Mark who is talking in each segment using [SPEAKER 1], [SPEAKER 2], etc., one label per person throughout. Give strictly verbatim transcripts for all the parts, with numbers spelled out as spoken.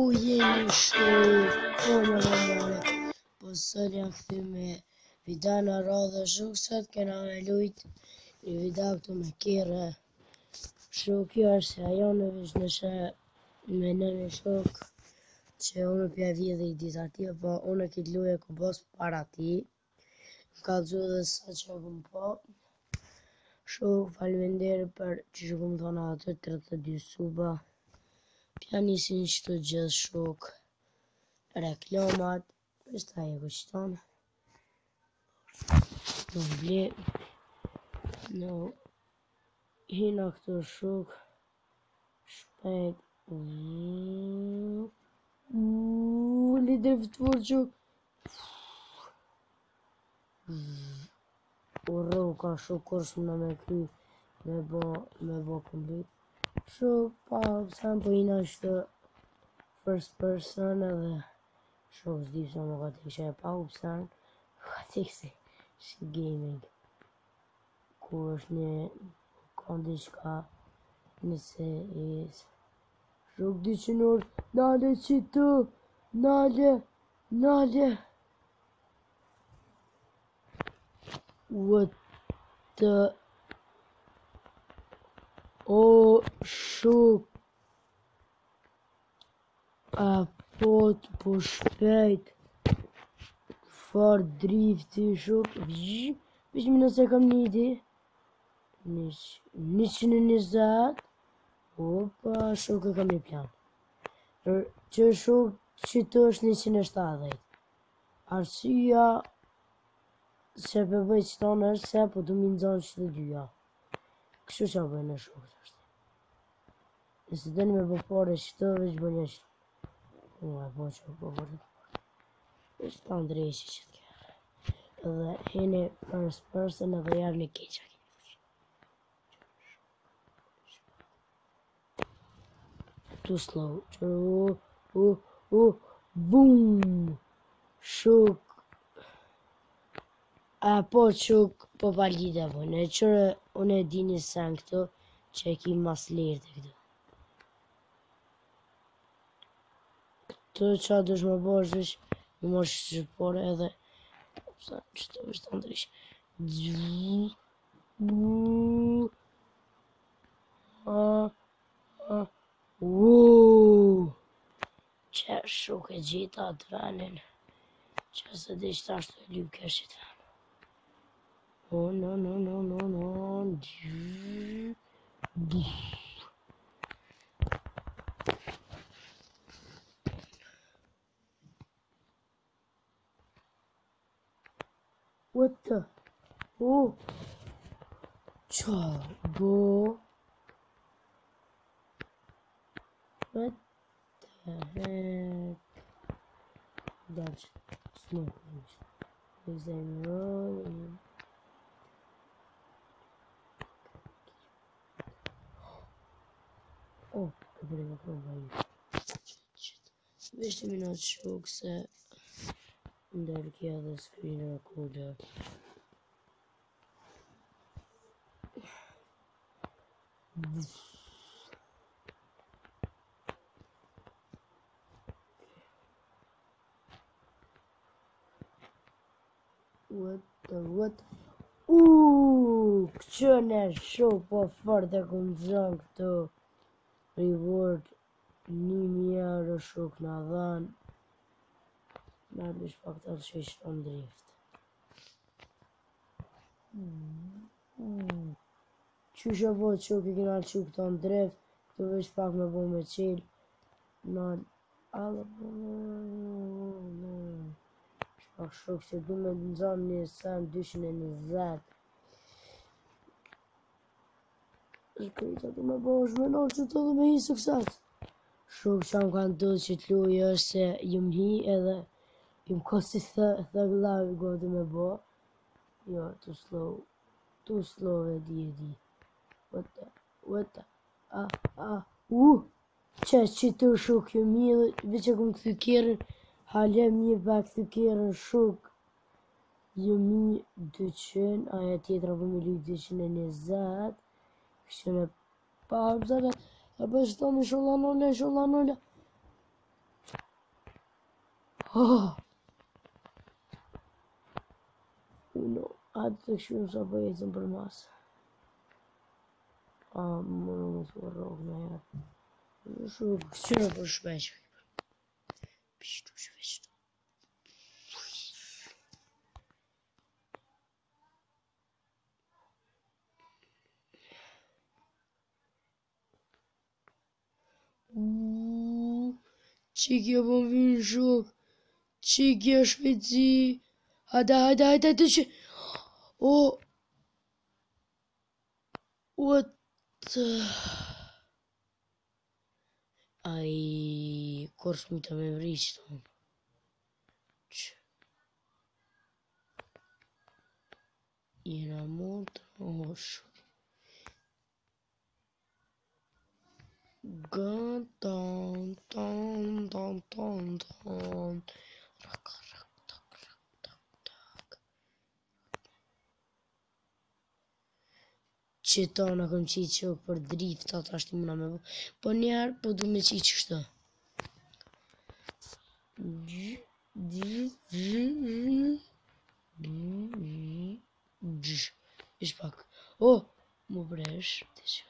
[SPEAKER 1] jeni shok, o më më mëre, po sot janë këthy me vida në radhë shok, sot kena me lujt një vida këtu me kere. Shok, kjo është se ajo në vish nëse me nëni shok, që unë pja vjedhe i dita tje, po unë këtë luje ku bos para ti, më ka dzu dhe sa që këm po. Shok, falmenderi për që që këm thona atë tridhjetë e dy suba. Pja nisin qëto gjithë shok, reklamat, përsta e kështon, në ble, në hina këto shok, shpejt, uuuu, lider fëtëfor shok, u rrë ka shok kërës më në me kry, me bo, me bo komplet. Shok, pa, pësan po hina është first person edhe shok s'di sa më ka tek që e pa u pësan, ka tek se shi gaming, ku është një kondi qka nëse e shok dy qënor, nale qitu, nale, nale. What the... O, shok, a pot po shpejt, far drifti shok, vizh, vizh më nëse kam një ide, njëqind e njëzet, opa, shok e kam një plan, që shok që të është njëqind e shtatëdhjetë, arsia se për bëj qëton është se po të minë zonë që të dyja, kështu që a bëjnë e shok të është, nëse të një me bëpore që të veç bëjnë e qëto. Unë e po që po vërë është të ndrejshi që të kërë edhe hini first person edhe jarë një keqa too slow që u u u boom shok a po shok po palit e vojnë e qërë unë e di një sen këto që e ki mas lirë të këto. Të qa dush më bo është vish më mosh shqipore edhe që të vishtë të ndrysh që shok e gjitha atë venin që se di që ta shtu e lyp kërshit ven o no no no no no what the? Oh! Qa bo? What the heck? Dodge. Smoke. Is there rolling? Oh, că vrem că vai. Vește minut shok se ndërkja dhe screen recorder. What the what? Uuuu, këqën e shok po fort e kom zën këto reward një mijë euro shok në dhanë. Në bish pak të që ishtë të ndrift. Qyshe po që ke kena që këto ndrift, këto vish pak me bo me qil. Në alë shpak shok që du me nëzam një sen dyqin e njëzet. Shkrita du me bo është me nërë që të dhe me hi sukses. Shok që më kanë të që të luj është se jëm hi edhe jëm kosi thug live godi me bo. Jo, too slow. Too slow e di e di. What the, what the, ah, ah, uh. Që që të shok ju mirë, veç e këm këthy kjerën, hale mirë pa këthy kjerën shok. Ju mirë dyqin, aja tjetra për me luj dyqin e njëzet. Kështën e pa, pëzare, e për shtonë i sholla nëlle, sholla nëlle. Oh! Uno, atë të këshu sa po ecën për masë. A, më në më të rogë në jetë. Në shumë, kështu për shpeqë. Pishtu shpeqë. Qikja po më vinë shok. Qikja shpeci. Hajde, hajde, hajde, hajde që... O... What the... Ai... Kors mu të me vrishtë, thonë. Që... Jena mund të oshë. Gën, ton, ton, ton, ton, ton. Rak, rak, tak, rak, tak, tak. Që ta në kom qitë që për drift, ata ashtë muna me bu. Po njerë, po du me qitë qështë. Ish pak. O, mu bresh, të që.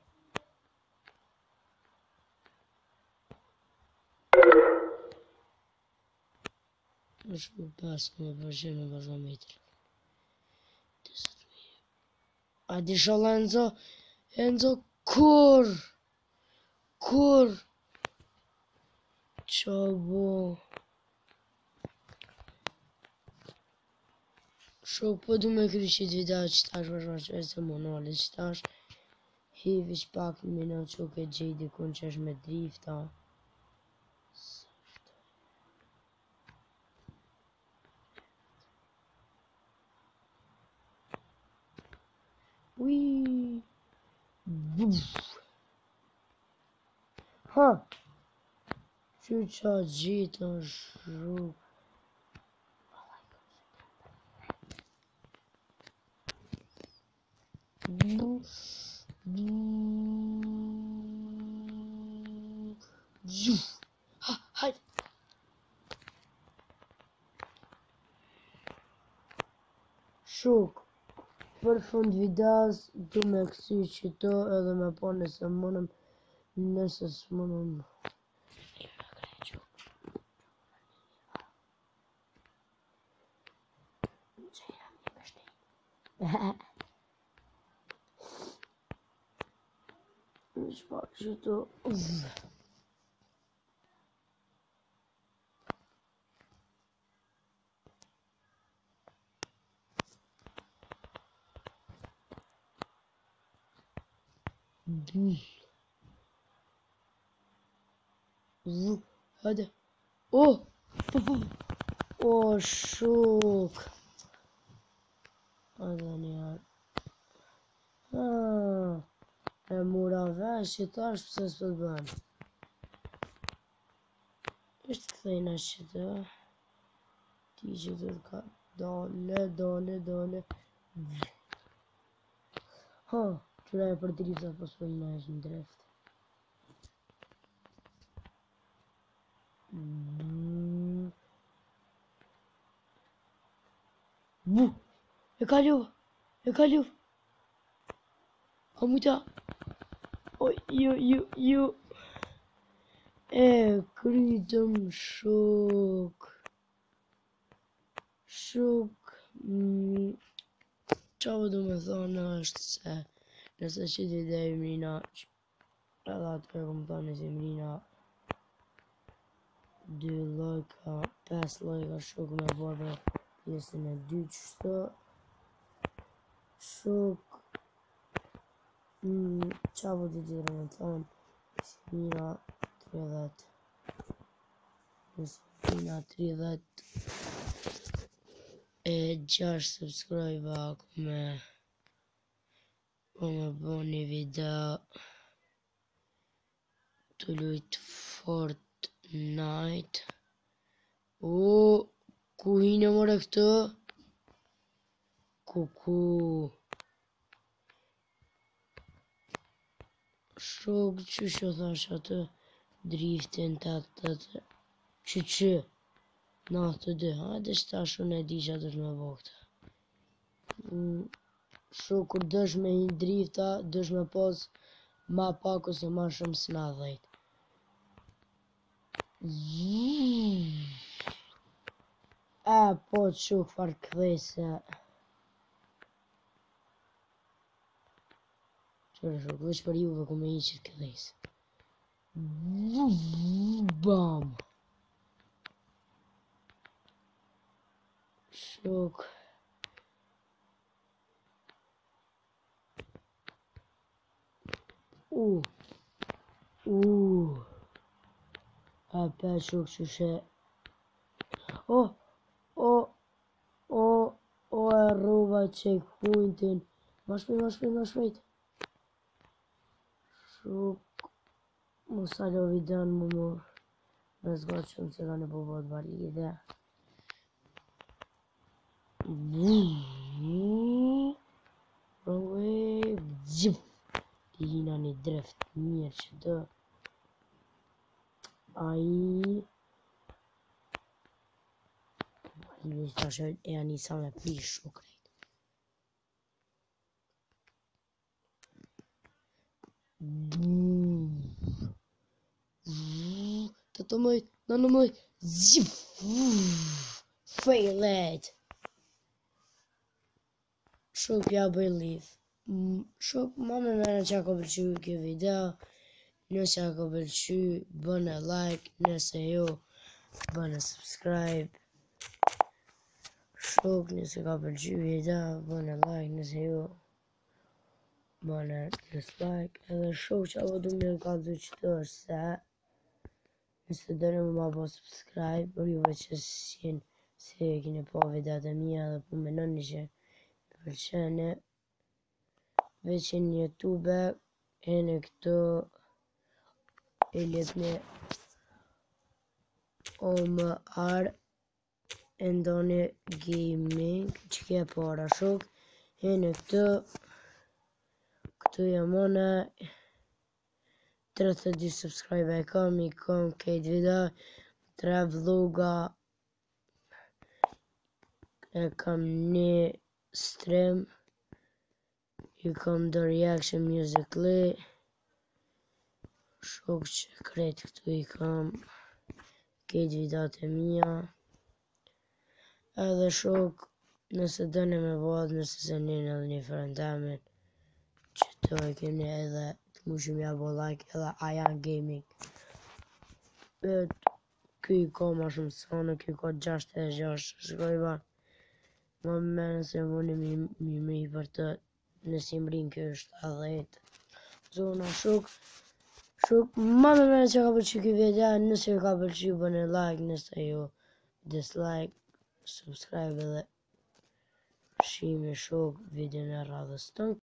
[SPEAKER 1] është më pasë më përshirë me pasë metri. A di sholla Enzo, Enzo, kur? Kur? Qa bo? Shok po du me kry qit video që tash vërshma që e se monale që tash. Hivi që pak mina që ke gjej dikun që është me drifta. Ui. Ha. Që qa gjitë në shruk. Ha, hajde. Shuk. Për fund videos du me kësi qito edhe me po nëse mënëm, nëse së mënëm. Në shpak qito. Hadi. Oh! Oh, shuk. Hadi njerë. Ah, e mura vesh që tash pëse së të bënë. Ishtë këthejna që të. Ti që të ka dole, dole, dole. Ha, qëra e për drifta po së përna është në drift. Bu, e ka ljuv, e ka ljuv. A muta. Oj, ju, ju, ju. E, krytëm shuk. Shuk. Mm, qa vë du me thonë është se nëse që t'i dhe i mrina edhe atë për këmë thonë nëse i mrina dy lojka, pes lojka shuk me bërë pjesën e dy qështë shuk mm, qa vë t'i t'i me thonë nëse i mrina tridhet nëse i mrina tridhet e gjash subscribe ako me po me bo një video të lujt Fortnite. O, ku hinë mëre këtë? Ku ku? Shok që që thash atë driftin të atë të që që Nëntë dy, hajde shta shun e di që është me vokta. Shu kur dësh me hin drifta, dësh me pos ma pak ose ma shumë s'na dhejt. E, po të shuk farë këthese. Qërë shuk, veç për juve ku me i qëtë këthese. Bam! Shuk. U. U. A pe shuk që shë. O, o, o, o e rruva checkpointin. Ma shpejt, ma shpejt, ma shpejt. Shuk. Mos alo videon më mor. Me zgatë shumë se ka në përbot valide. Wrong way. Gjif. Ti hina një drift mirë që të. Aji. Valide që ta shë e janë njësa me prish shukrit. Të të mëjt, në në mëjt. Gjif. Fail it. Shuk ja bëj live. Shuk ma me mene që ka pëlqy kjo video. Nëse ka pëlqy, bëne like. Nëse jo, bëne subscribe. Shuk nëse ka pëlqy video, bëne like. Nëse jo, bëne dislike. Edhe shuk që avo du me ka dhu që të është se nëse dërë më ma bo subscribe, për juve që s'jen se e kine po videat e mija dhe po menoni që përqene veç në YouTube e në këto e letme o më arë e ndoni gaming që kje para shok e në këto këtu jamone tridhjet e dy subscribe e kam i kam këtë video tre vloga e kam një stream i kam do reaction musically shok që kretë këtu i kam këtë videat e mija edhe shok nëse dëne me vod nëse se njën edhe një friendamin që të e kene edhe të mushim ja bo like edhe Ajan Gaming këj ka ma shumë sone këj ka gjashtëdhjetë e gjashtë shkoj ba ma me nëse më një mi mi për të nëse më rinë kjo shtatëdhjetë zona shok shok ma me me që ka përqy kjo video nëse ka përqy bëne like nëse jo dislike subscribe edhe shime shok video në radhës tënë